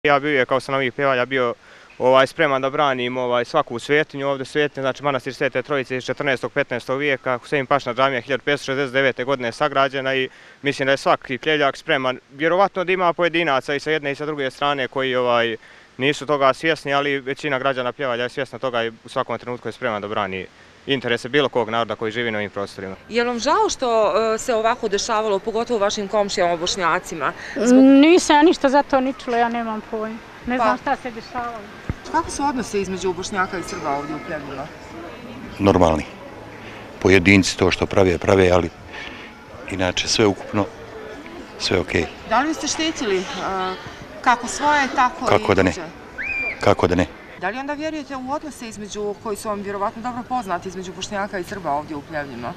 Ja bi uvijek kao stanovnik Pjevalja bio spreman da branim svaku svetinju ovdje svetinju, znači manastir Svete Trojice iz 14. 15. vijeka, Husein Paša džamija 1569. godine sagrađena i mislim da je svaki Pljevljak spreman. Vjerovatno da ima pojedinaca i sa jedne i sa druge strane koji nisu toga svjesni, ali većina građana Pjevalja je svjesna toga i u svakom trenutku je spreman da brani interese bilo kog naroda koji živi na ovim prostorima. Je li vam žao što se ovako dešavalo, pogotovo vašim komšijama Bošnjacima? Nisam ja ništa za to ni čula, ja nemam pojma. Ne znam šta se dešavalo. Kako su odnose između Bošnjaka i Srba ovdje u Pljevljima? Normalni. Pojedinci to što prave, ali inače sve ukupno, sve okej. Da li ste štitili kako svoje, tako Kako i da ne? tuđe? Kako da ne? Da li onda vjerujete u odnose koji su vam vjerovatno dobro poznati između Bošnjaka i Srba ovdje u Pljevljima?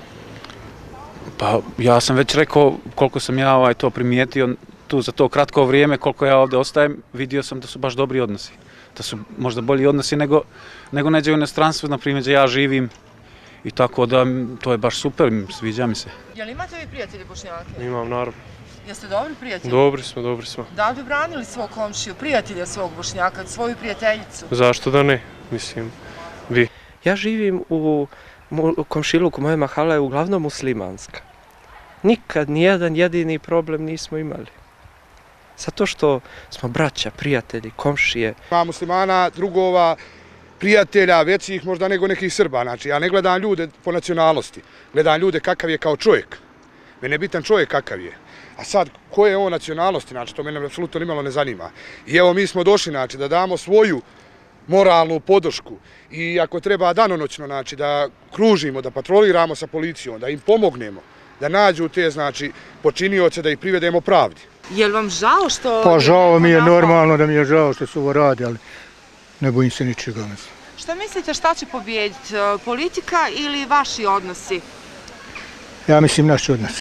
Pa ja sam već rekao koliko sam ja to primijetio tu za to kratko vrijeme koliko ja ovdje ostajem, vidio sam da su baš dobri odnosi. Da su možda bolji odnosi nego neđe u inostranstvu, na primjer, gdje ja živim. I tako da to je baš super, sviđa mi se. Je li imate vi prijatelji Bošnjake? Imam, naravno. Jeste dobri prijatelji? Dobri smo. Da li bi branili svog komšiju, prijatelja svog Bošnjaka, svoju prijateljicu? Zašto da ne? Mislim, vi. Ja živim u komšiluku, moja mahala je uglavnom muslimanska. Nikad nijedan jedini problem nismo imali. Zato što smo braća, prijatelji, komšije. Ima muslimana, drugova, prijatelja, većih možda nego nekih Srba. Znači, ja ne gledam ljude po nacionalnosti, gledam ljude kakav je kao čovjek. Mene je bitan čovjek kakav je. A sad, koje je on nacionalnosti, znači, to mene apsolutno nimalo ne zanima. I evo, mi smo došli, znači, da damo svoju moralnu podršku i ako treba danonoćno, znači, da kružimo, da patroliramo sa policijom, da im pomognemo, da nađu te, znači, počinioce, da ih privedemo pravdi. Je li vam žao što... Pa žao mi je, normalno da mi je žao što su ovo radi, ali ne bojim se ničega. Što mislite šta će pobijediti, politika ili vaši odnosi? Ja mislim naši odnosi.